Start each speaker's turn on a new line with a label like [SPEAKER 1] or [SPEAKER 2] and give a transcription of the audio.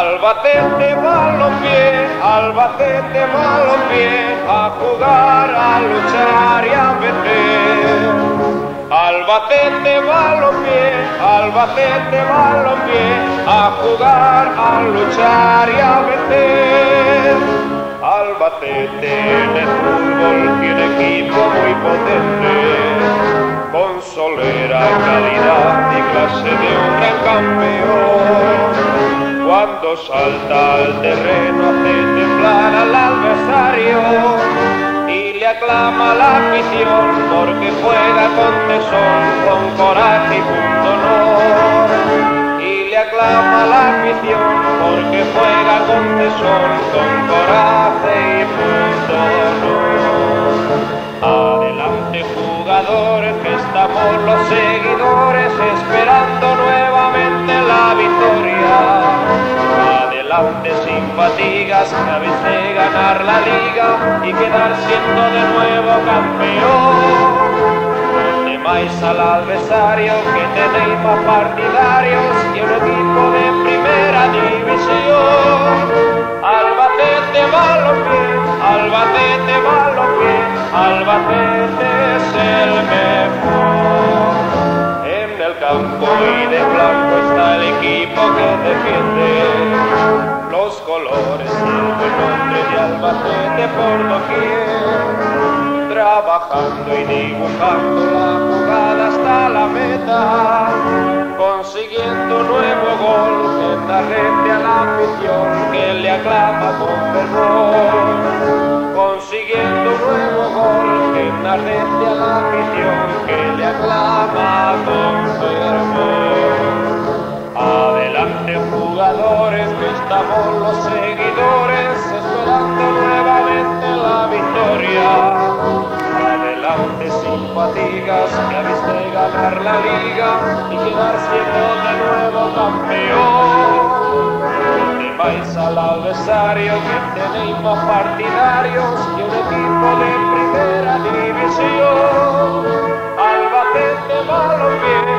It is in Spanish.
[SPEAKER 1] Albacete Balompié, a jugar, a luchar y a vencer. Albacete Balompié, a jugar, a luchar y a vencer. Albacete en el fútbol tiene equipo muy potente, con solera, calidad y clase de un gran campeón. Cuando salta al terreno hace temblar al adversario y le aclama la afición porque juega con tesón, con coraje y punto honor. Y le aclama la afición porque juega con tesón, con coraje y punto honor. Adelante jugadores, que estamos los seguidores esperando nuevamente la victoria. Adelante sin fatigas, que habéis de ganar la liga y quedar siendo de nuevo campeón. No temáis al adversario, que tenéis más partidarios y un equipo de primera división. Albacete Balompié, Albacete es el mejor. En el campo y de blanco está el equipo que defiende los colores y el buen nombre de Albacete por doquier, trabajando y dibujando la jugada hasta la meta, consiguiendo un nuevo gol que da rete a la afición que le aclama con fervor, consiguiendo un nuevo gol que da rete a la afición que le aclama con fervor. Adelante jugadores, que estamos los seguidores esperando nuevamente la victoria. Adelante sin fatigas, que habéis de ganar la liga y quedar siendo de nuevo campeón. No temáis al adversario, que tenéis más partidarios y un equipo de primera división. Albacete Balompié,